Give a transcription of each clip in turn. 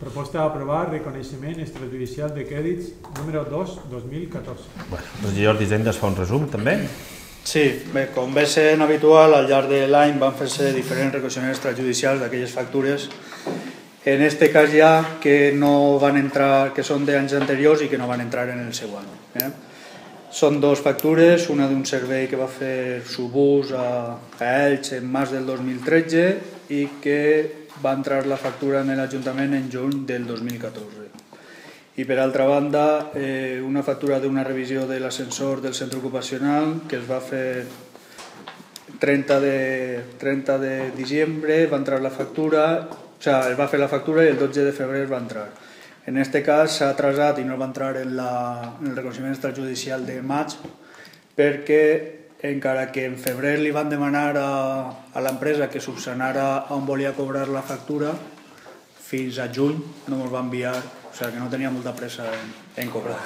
Proposta a aprovar reconeixement extrajudicial de crèdits número 2/2014. Doncs Jordi Hisenda es fa un resum, també. Sí, bé, com ve sent habitual, al llarg de l'any van fer-se diferents reconeixements extrajudicials d'aquelles factures. En este cas ja que no van entrar, que són d'anys anteriors i que no van entrar en el seu any. Són dues factures, una d'un servei que va fer Subús a Elx en març del 2013 i que va entrar la factura en l'Ajuntament en juny del 2014. I per altra banda, una factura d'una revisió de l'ascensor del centre ocupacional que es va fer 30 de diciembre, va entrar la factura, es va fer la factura i el 12 de febrer va entrar. En aquest cas s'ha atrasat i no va entrar en el reconeixement extrajudicial de maig perquè encara que en febrer li van demanar a l'empresa que subsanara on volia cobrar la factura, fins a juny no ens va enviar, o sigui que no tenia molta pressa en cobrar.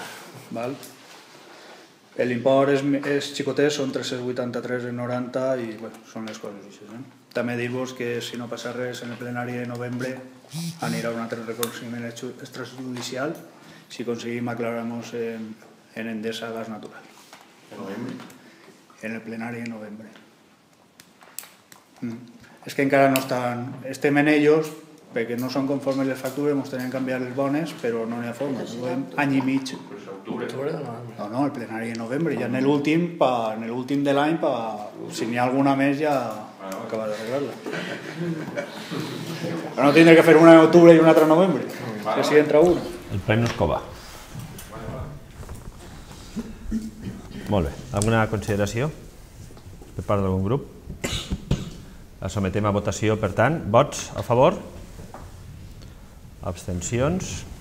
L'import és xicotet, són 383,90 i són les coses així. També dir-vos que si no passa res en el plenari de novembre anirà un altre reconeixement extrajudicial si aconseguim aclarar-nos en Endesa Gas Natural. En novembre? En el plenari de novembre. És que encara no estan... Estem en ells perquè no són conformes les factures, ens tenen que canviar les bones, però no n'hi ha forma. Any i mig. No, el plenari de novembre. Ja en l'últim de l'any, si n'hi ha alguna més ja acabar d'arreglar-la. Però no tindré que fer una en octubre i una altra en novembre, que si entra una. El ple no es cova. Molt bé. Alguna consideració per part d'algun grup? La sometem a votació, per tant. Vots a favor? Abstencions?